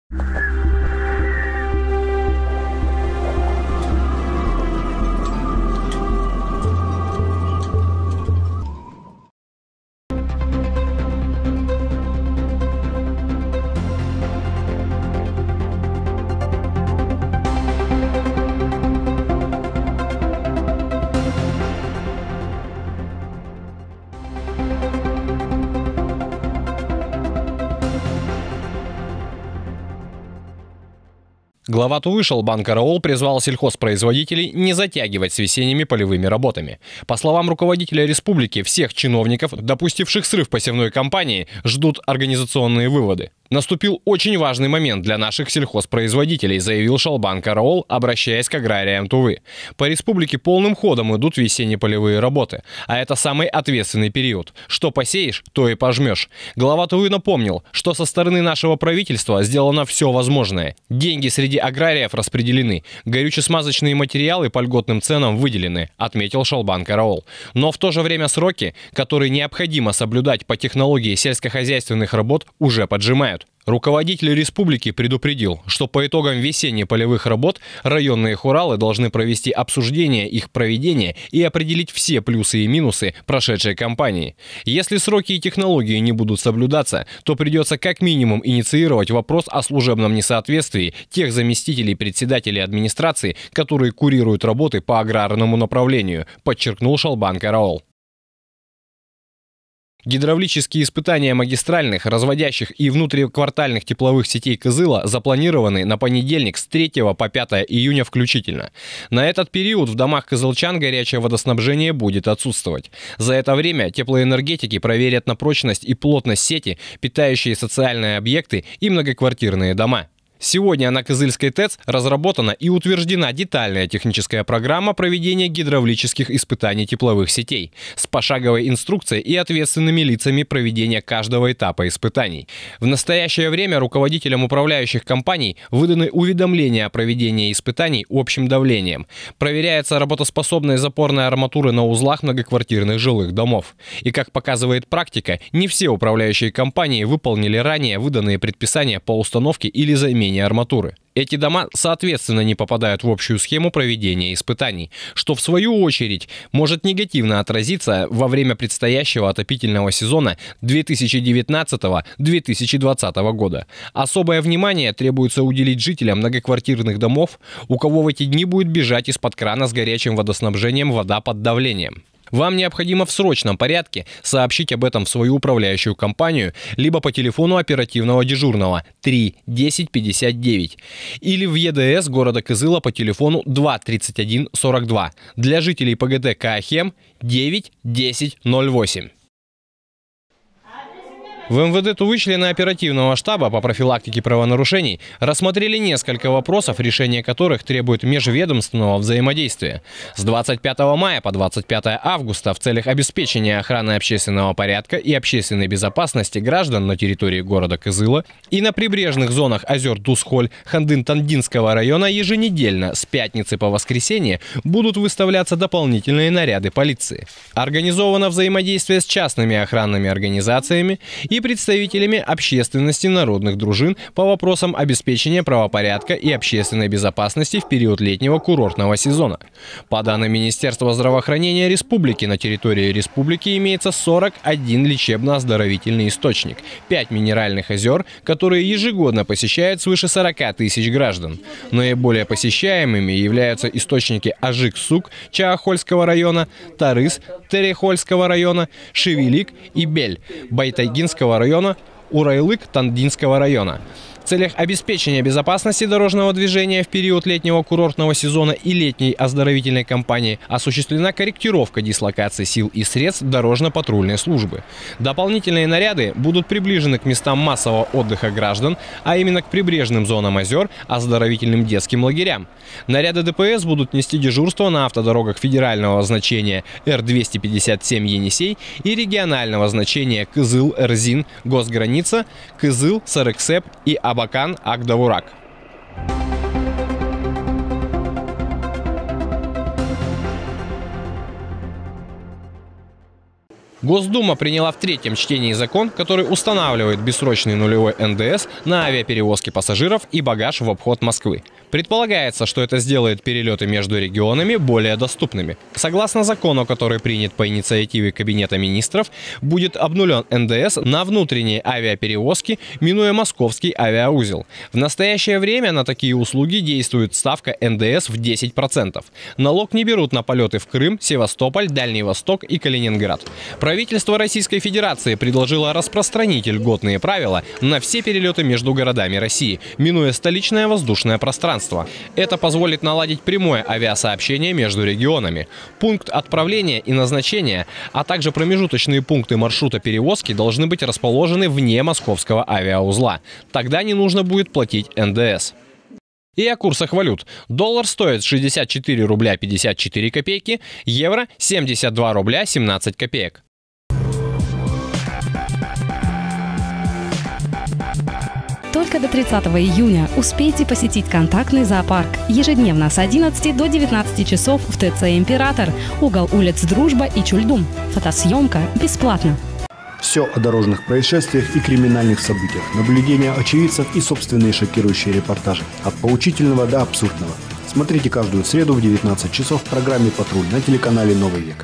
Глава Тувы Шалбан Караул призвал сельхозпроизводителей не затягивать с весенними полевыми работами. По словам руководителя республики, всех чиновников, допустивших срыв посевной кампании, ждут организационные выводы. «Наступил очень важный момент для наших сельхозпроизводителей», заявил Шалбан Караул, обращаясь к аграриям Тувы. «По республике полным ходом идут весенне-полевые работы, а это самый ответственный период. Что посеешь, то и пожмешь». Глава Тувы напомнил, что со стороны нашего правительства сделано все возможное. Деньги среди аграриев распределены, горюче-смазочные материалы по льготным ценам выделены, отметил Шалбан Караул. Но в то же время сроки, которые необходимо соблюдать по технологии сельскохозяйственных работ, уже поджимают. Руководитель республики предупредил, что по итогам весенне-полевых работ районные хуралы должны провести обсуждение их проведения и определить все плюсы и минусы прошедшей кампании. Если сроки и технологии не будут соблюдаться, то придется как минимум инициировать вопрос о служебном несоответствии тех заместителей председателей администрации, которые курируют работы по аграрному направлению, подчеркнул Шалбан Караул. Гидравлические испытания магистральных, разводящих и внутриквартальных тепловых сетей Кызыла запланированы на понедельник с 3 по 5 июня включительно. На этот период в домах кызылчан горячее водоснабжение будет отсутствовать. За это время теплоэнергетики проверят на прочность и плотность сети, питающие социальные объекты и многоквартирные дома. Сегодня на Кызыльской ТЭЦ разработана и утверждена детальная техническая программа проведения гидравлических испытаний тепловых сетей с пошаговой инструкцией и ответственными лицами проведения каждого этапа испытаний. В настоящее время руководителям управляющих компаний выданы уведомления о проведении испытаний общим давлением. Проверяется работоспособность запорной арматуры на узлах многоквартирных жилых домов. И, как показывает практика, не все управляющие компании выполнили ранее выданные предписания по установке или замене арматуры. Эти дома, соответственно, не попадают в общую схему проведения испытаний, что в свою очередь может негативно отразиться во время предстоящего отопительного сезона 2019-2020 года. Особое внимание требуется уделить жителям многоквартирных домов, у кого в эти дни будет бежать из-под крана с горячим водоснабжением вода под давлением. Вам необходимо в срочном порядке сообщить об этом в свою управляющую компанию либо по телефону оперативного дежурного 3 10 59 или в ЕДС города Кызыла по телефону 2 31 42 для жителей ПГТ Каахем 9 10 08. В МВД Тувы члены оперативного штаба по профилактике правонарушений рассмотрели несколько вопросов, решение которых требует межведомственного взаимодействия. С 25 мая по 25 августа в целях обеспечения охраны общественного порядка и общественной безопасности граждан на территории города Кызыла и на прибрежных зонах озер Дусхоль Хандын-Тандинского района еженедельно с пятницы по воскресенье будут выставляться дополнительные наряды полиции. Организовано взаимодействие с частными охранными организациями и представителями общественности народных дружин по вопросам обеспечения правопорядка и общественной безопасности в период летнего курортного сезона. По данным Министерства здравоохранения республики, на территории республики имеется 41 лечебно-оздоровительный источник, 5 минеральных озер, которые ежегодно посещают свыше 40 тысяч граждан. Наиболее посещаемыми являются источники Ажик-Сук Чаахольского района, Тарыс Терехольского района, Шевелик и Бель Байтайгинского района, Урайлык Тандинского района. В целях обеспечения безопасности дорожного движения в период летнего курортного сезона и летней оздоровительной кампании осуществлена корректировка дислокации сил и средств дорожно-патрульной службы. Дополнительные наряды будут приближены к местам массового отдыха граждан, а именно к прибрежным зонам озер, оздоровительным детским лагерям. Наряды ДПС будут нести дежурство на автодорогах федерального значения Р-257 Енисей и регионального значения Кызыл-Эрзин Госграница, Кызыл, Сарыксеп и Абакан Агдавурак. Госдума приняла в третьем чтении закон, который устанавливает бессрочный нулевой НДС на авиаперевозки пассажиров и багаж в обход Москвы. Предполагается, что это сделает перелеты между регионами более доступными. Согласно закону, который принят по инициативе Кабинета министров, будет обнулен НДС на внутренние авиаперевозки, минуя московский авиаузел. В настоящее время на такие услуги действует ставка НДС в 10%. Налог не берут на полеты в Крым, Севастополь, Дальний Восток и Калининград. Правительство Российской Федерации предложило распространить льготные правила на все перелеты между городами России, минуя столичное воздушное пространство. Это позволит наладить прямое авиасообщение между регионами. Пункт отправления и назначения, а также промежуточные пункты маршрута перевозки должны быть расположены вне московского авиаузла. Тогда не нужно будет платить НДС. И о курсах валют. Доллар стоит 64 рубля 54 копейки, евро 72 рубля 17 копеек. Только до 30 июня успейте посетить контактный зоопарк. Ежедневно с 11 до 19 часов в ТЦ «Император», угол улиц Дружба и Чульдум. Фотосъемка бесплатно. Все о дорожных происшествиях и криминальных событиях, наблюдения очевидцев и собственные шокирующие репортажи. От поучительного до абсурдного. Смотрите каждую среду в 19 часов в программе «Патруль» на телеканале «Новый век».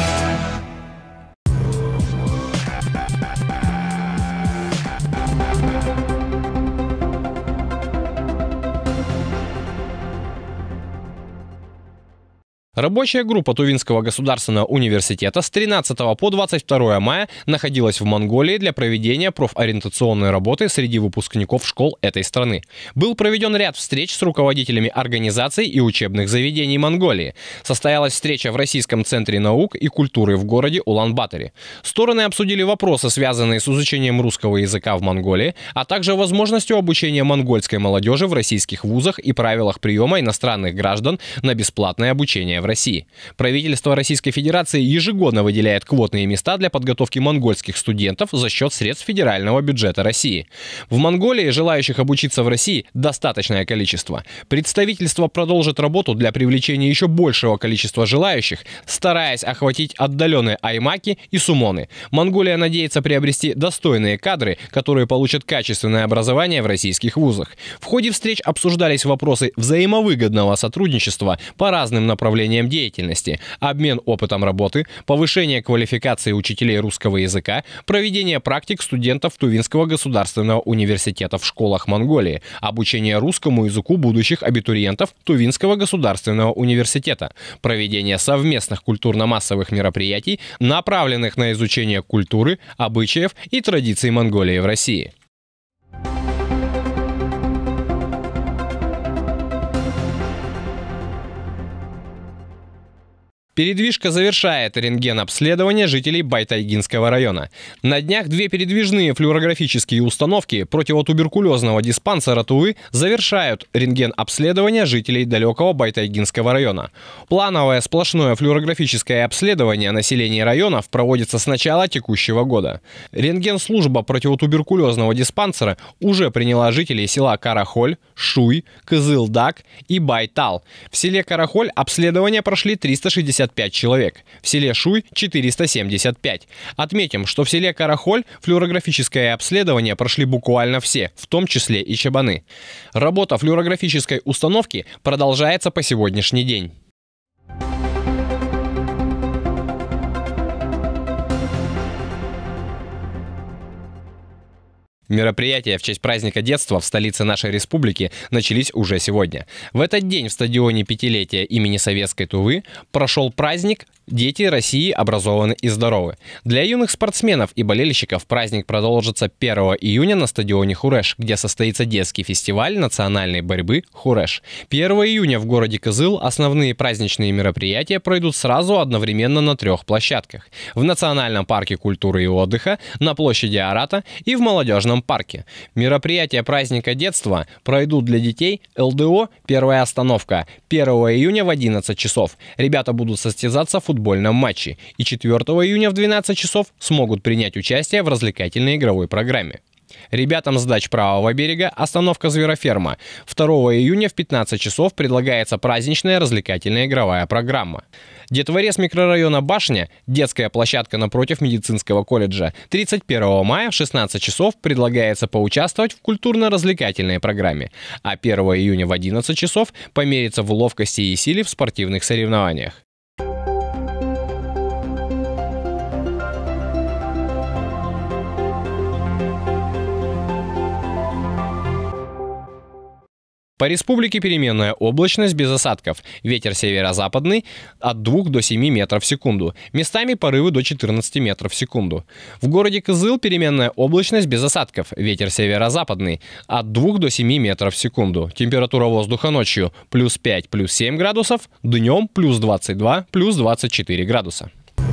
Рабочая группа Тувинского государственного университета с 13 по 22 мая находилась в Монголии для проведения профориентационной работы среди выпускников школ этой страны. Был проведен ряд встреч с руководителями организаций и учебных заведений Монголии. Состоялась встреча в Российском центре наук и культуры в городе Улан-Баторе. Стороны обсудили вопросы, связанные с изучением русского языка в Монголии, а также возможностью обучения монгольской молодежи в российских вузах и правилах приема иностранных граждан на бесплатное обучение в России. Правительство Российской Федерации ежегодно выделяет квотные места для подготовки монгольских студентов за счет средств федерального бюджета России. В Монголии желающих обучиться в России достаточное количество. Представительство продолжит работу для привлечения еще большего количества желающих, стараясь охватить отдаленные аймаки и сумоны. Монголия надеется приобрести достойные кадры, которые получат качественное образование в российских вузах. В ходе встреч обсуждались вопросы взаимовыгодного сотрудничества по разным направлениям деятельности, обмен опытом работы, повышение квалификации учителей русского языка, проведение практик студентов Тувинского государственного университета в школах Монголии, обучение русскому языку будущих абитуриентов Тувинского государственного университета, проведение совместных культурно-массовых мероприятий, направленных на изучение культуры, обычаев и традиций Монголии в России. Передвижка завершает рентген-обследование жителей Байтайгинского района. На днях две передвижные флюорографические установки противотуберкулезного диспансера Тувы завершают рентген-обследование жителей далекого Байтайгинского района. Плановое сплошное флюорографическое обследование населения районов проводится с начала текущего года. Рентген-служба противотуберкулезного диспансера уже приняла жителей села Карахоль, Шуй, Кызылдак и Байтал. В селе Карахоль обследование прошли 365 человек, в селе Шуй 475. Отметим, что в селе Карахоль флюорографическое обследование прошли буквально все, в том числе и чабаны. Работа флюорографической установки продолжается по сегодняшний день. Мероприятия в честь праздника детства в столице нашей республики начались уже сегодня. В этот день в стадионе пятилетия имени Советской Тувы прошел праздник «Дети России образованы и здоровы». Для юных спортсменов и болельщиков праздник продолжится 1 июня на стадионе Хуреш, где состоится детский фестиваль национальной борьбы «Хуреш». 1 июня в городе Кызыл основные праздничные мероприятия пройдут сразу одновременно на 3 площадках. В Национальном парке культуры и отдыха, на площади Арата и в молодежном парке. Мероприятия праздника детства пройдут для детей ЛДО «Первая остановка» 1 июня в 11 часов. Ребята будут состязаться в футбольном матче и 4 июня в 12 часов смогут принять участие в развлекательной игровой программе. Ребятам с дач правого берега остановка «Звероферма». 2 июня в 15 часов предлагается праздничная развлекательная игровая программа. Детворе с микрорайона Башня, детская площадка напротив медицинского колледжа. 31 мая в 16 часов предлагается поучаствовать в культурно-развлекательной программе. А 1 июня в 11 часов помериться в ловкости и силе в спортивных соревнованиях. По республике переменная облачность без осадков. Ветер северо-западный от 2 до 7 метров в секунду. Местами порывы до 14 метров в секунду. В городе Кызыл переменная облачность без осадков. Ветер северо-западный от 2 до 7 метров в секунду. Температура воздуха ночью плюс 5, плюс 7 градусов. Днем плюс 22, плюс 24 градуса.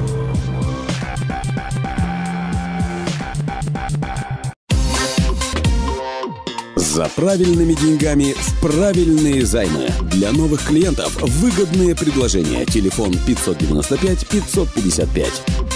За правильными деньгами в правильные займы. Для новых клиентов выгодные предложения. Телефон 595 555.